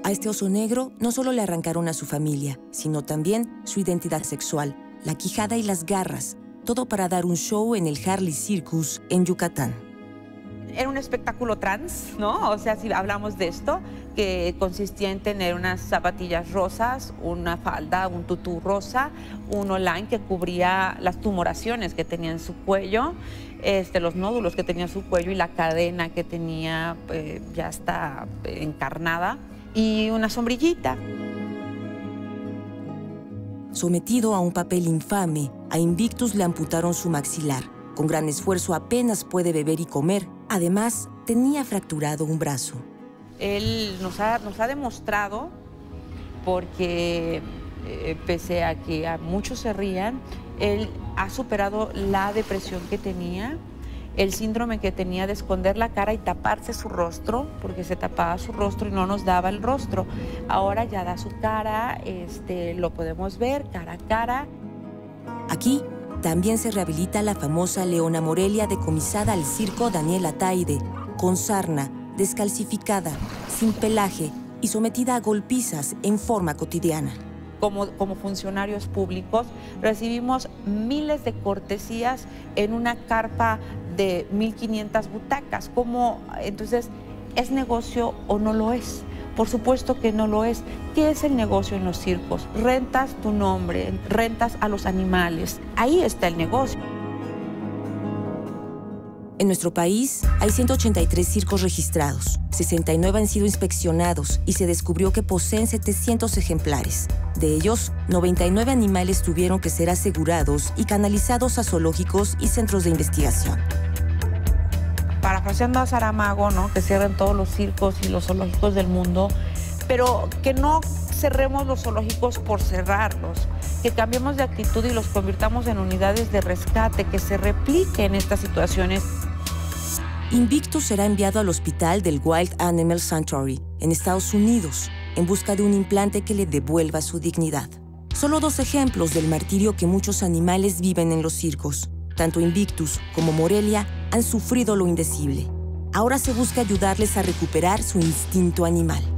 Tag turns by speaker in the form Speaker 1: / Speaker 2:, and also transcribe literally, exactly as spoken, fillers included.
Speaker 1: A este oso negro no solo le arrancaron a su familia, sino también su identidad sexual, la quijada y las garras, todo para dar un show en el Harley Circus en Yucatán.
Speaker 2: Era un espectáculo trans, ¿no? O sea, si hablamos de esto, que consistía en tener unas zapatillas rosas, una falda, un tutú rosa, un online que cubría las tumoraciones que tenía en su cuello, este, los nódulos que tenía en su cuello y la cadena que tenía eh, ya está encarnada, y una sombrillita.
Speaker 1: Sometido a un papel infame, a Invictus le amputaron su maxilar. Con gran esfuerzo apenas puede beber y comer. Además, tenía fracturado un brazo.
Speaker 2: Él nos ha, nos ha demostrado, porque eh, pese a que a muchos se rían, él ha superado la depresión que tenía, el síndrome que tenía de esconder la cara y taparse su rostro, porque se tapaba su rostro y no nos daba el rostro. Ahora ya da su cara, este, lo podemos ver cara a cara.
Speaker 1: Aquí también se rehabilita la famosa Leona Morelia decomisada al circo Daniel Ataide, con sarna, descalcificada, sin pelaje y sometida a golpizas en forma cotidiana.
Speaker 2: Como, como funcionarios públicos recibimos miles de cortesías en una carpa de mil quinientas butacas. ¿Cómo? Entonces, ¿es negocio o no lo es? Por supuesto que no lo es. ¿Qué es el negocio en los circos? Rentas tu nombre, rentas a los animales. Ahí está el negocio.
Speaker 1: En nuestro país hay ciento ochenta y tres circos registrados, sesenta y nueve han sido inspeccionados y se descubrió que poseen setecientos ejemplares. De ellos, noventa y nueve animales tuvieron que ser asegurados y canalizados a zoológicos y centros de investigación.
Speaker 2: Parafraseando a Saramago, ¿no? Que cierren todos los circos y los zoológicos del mundo, pero que no cerremos los zoológicos por cerrarlos, que cambiemos de actitud y los convirtamos en unidades de rescate, que se repliquen estas situaciones.
Speaker 1: Invictus será enviado al hospital del Wild Animal Sanctuary, en Estados Unidos, en busca de un implante que le devuelva su dignidad. Solo dos ejemplos del martirio que muchos animales viven en los circos. Tanto Invictus como Morelia han sufrido lo indecible. Ahora se busca ayudarles a recuperar su instinto animal.